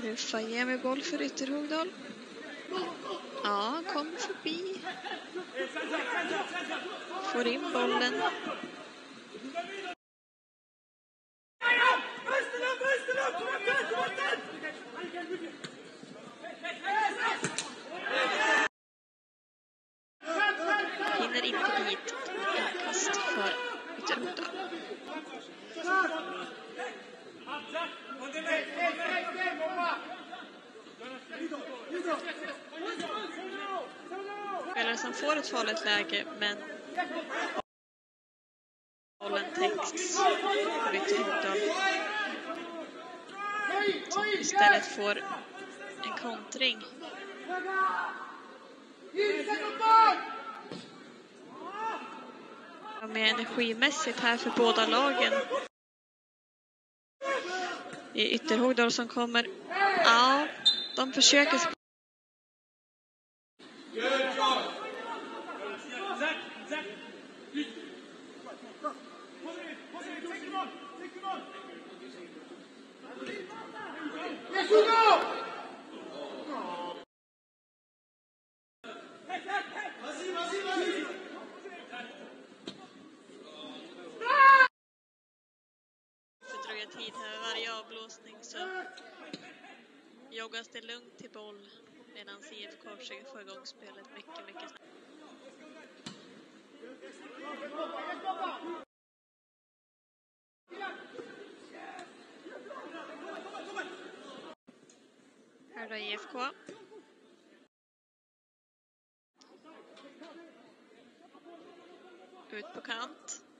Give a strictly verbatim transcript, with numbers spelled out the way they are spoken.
Ruffa ger med boll för Ytterhogdal. Ja, kommer förbi. Får in bollen. Hinner inte dit. Inkast för Ytterhogdal. Spelare som får ett farligt läge, men bollen täcks av Ytterhogdal. Som istället får en kontring. Ja, mer energimässigt här för båda lagen. Det är Ytterhogdal som kommer. Ja, de försöker. Fördröja tid här varje avblåsning, så joggas det lugnt till boll medan I F K försöker få igång spelet mycket, mycket snabbt. Här då I F K. Ut på kant.